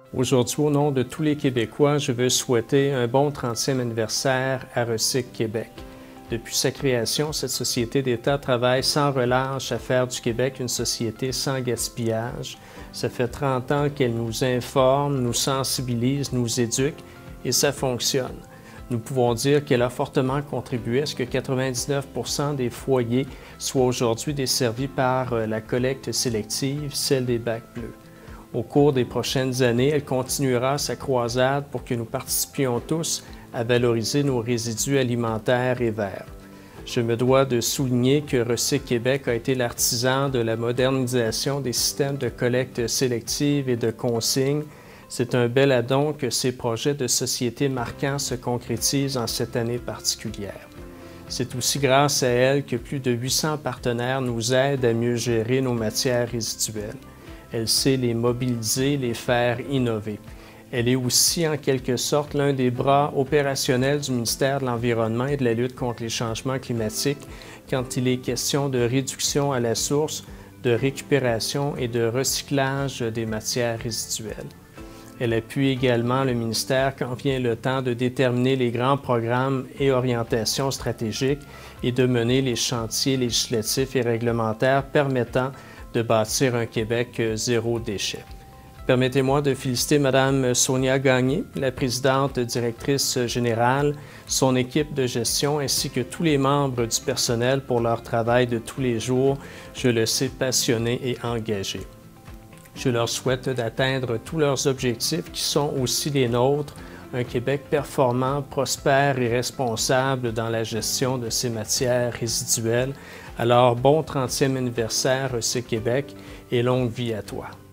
Aujourd'hui, au nom de tous les Québécois, je veux souhaiter un bon 30e anniversaire à Recyc Québec. Depuis sa création, cette société d'État travaille sans relâche à faire du Québec une société sans gaspillage. Ça fait 30 ans qu'elle nous informe, nous sensibilise, nous éduque et ça fonctionne. Nous pouvons dire qu'elle a fortement contribué à ce que 99% des foyers soient aujourd'hui desservis par la collecte sélective, celle des bacs bleus. Au cours des prochaines années, elle continuera sa croisade pour que nous participions tous à valoriser nos résidus alimentaires et verts. Je me dois de souligner que Recyc Québec a été l'artisan de la modernisation des systèmes de collecte sélective et de consigne. C'est un bel addon que ces projets de société marquants se concrétisent en cette année particulière. C'est aussi grâce à elle que plus de 800 partenaires nous aident à mieux gérer nos matières résiduelles. Elle sait les mobiliser, les faire innover. Elle est aussi, en quelque sorte, l'un des bras opérationnels du ministère de l'Environnement et de la lutte contre les changements climatiques quand il est question de réduction à la source, de récupération et de recyclage des matières résiduelles. Elle appuie également le ministère quand vient le temps de déterminer les grands programmes et orientations stratégiques et de mener les chantiers législatifs et réglementaires permettant de bâtir un Québec zéro déchet. Permettez-moi de féliciter Mme Sonia Gagné, la présidente directrice générale, son équipe de gestion ainsi que tous les membres du personnel pour leur travail de tous les jours, je le sais, passionné et engagé. Je leur souhaite d'atteindre tous leurs objectifs qui sont aussi les nôtres, un Québec performant, prospère et responsable dans la gestion de ces matières résiduelles. Alors, bon 30e anniversaire Recyc Québec et longue vie à toi.